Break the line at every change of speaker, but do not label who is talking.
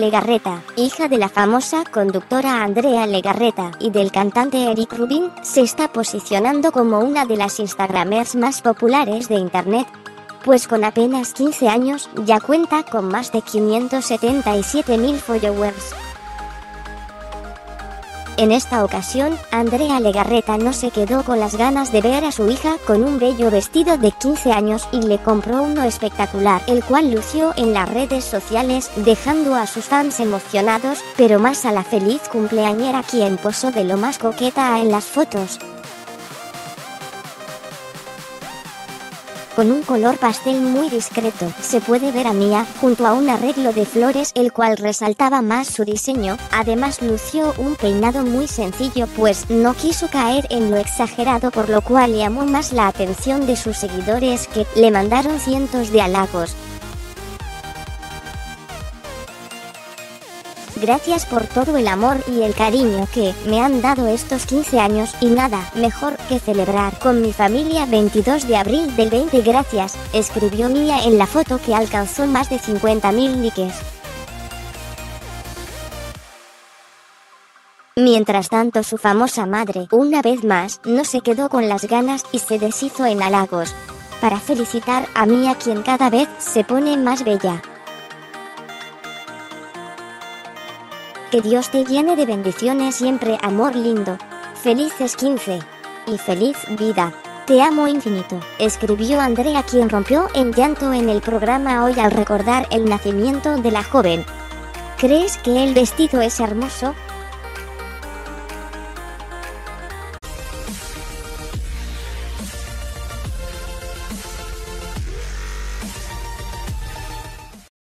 Legarreta, hija de la famosa conductora Andrea Legarreta y del cantante Eric Rubin, se está posicionando como una de las instagramers más populares de internet, pues con apenas 15 años ya cuenta con más de 577.000 followers. En esta ocasión, Andrea Legarreta no se quedó con las ganas de ver a su hija con un bello vestido de 15 años y le compró uno espectacular, el cual lució en las redes sociales, dejando a sus fans emocionados, pero más a la feliz cumpleañera, quien posó de lo más coqueta en las fotos. Con un color pastel muy discreto, se puede ver a Mia junto a un arreglo de flores, el cual resaltaba más su diseño. Además lució un peinado muy sencillo, pues no quiso caer en lo exagerado, por lo cual llamó más la atención de sus seguidores, que le mandaron cientos de halagos. Gracias por todo el amor y el cariño que me han dado estos 15 años, y nada mejor que celebrar con mi familia 22 de abril del 20. Gracias, escribió Mia en la foto, que alcanzó más de 50.000 likes. Mientras tanto, su famosa madre, una vez más, no se quedó con las ganas y se deshizo en halagos para felicitar a Mia, quien cada vez se pone más bella. Que Dios te llene de bendiciones siempre, amor lindo. Felices 15. Y feliz vida. Te amo infinito, escribió Andrea, quien rompió en llanto en el programa Hoy al recordar el nacimiento de la joven. ¿Crees que el vestido es hermoso?